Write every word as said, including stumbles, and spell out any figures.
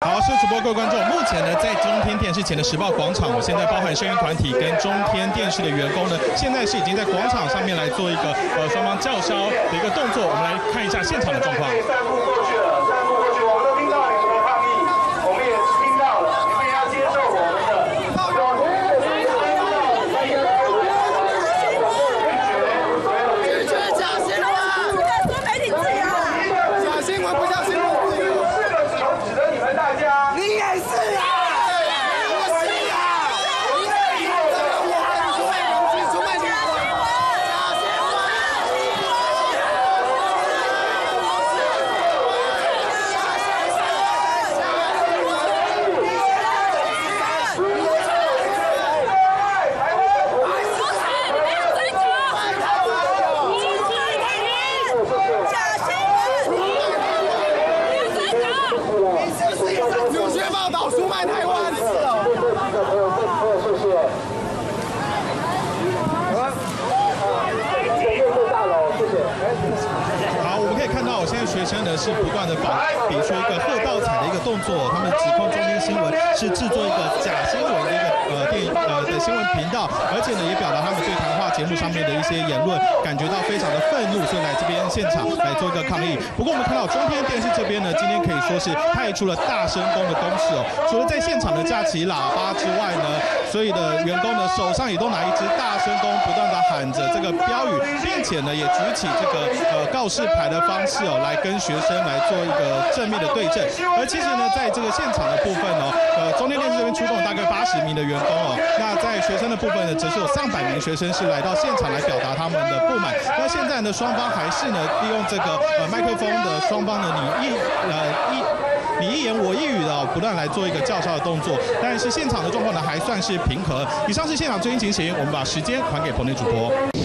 好，是主播各位观众，目前呢在中天电视前的时报广场，我现在包含声援团体跟中天电视的员工呢，现在是已经在广场上面来做一个呃双方叫嚣的一个动作，我们来看一下现场的状况。 散步过去了，散步过去，我们都听到你们的抗议，我们也听到了，你们也要接受我们的。 有些报道出卖台湾。谢谢。 好，我们可以看到，现在学生呢是不断的把比出一个喝倒彩的一个动作，他们指控中天新闻是制作一个假新闻的一个呃电影呃的新闻频道，而且呢也表达他们对谈话节目上面的一些言论感觉到非常的愤怒，所以来这边现场来做一个抗议。不过我们看到中天电视这边呢，今天可以说是派出了大声公的攻势哦，除了在现场的架起喇叭之外呢，所有的员工呢手上也都拿一支大声公，不断的喊着这个标语，并且呢也举起这个呃告示牌的方式哦，来跟学生来做一个正面的对阵。而其实呢，在这个现场的部分哦，呃中天电视这边出动了大概八十名的员工哦，那在学生的部分呢，则是有上百名学生是来到现场来表达他们的不满。那现在呢，双方还是呢利用这个呃麦克风的双方的你一呃一。你一言我一语的、哦、不断来做一个叫嚣的动作，但是现场的状况呢还算是平和。以上是现场最新情形，我们把时间还给棚内主播。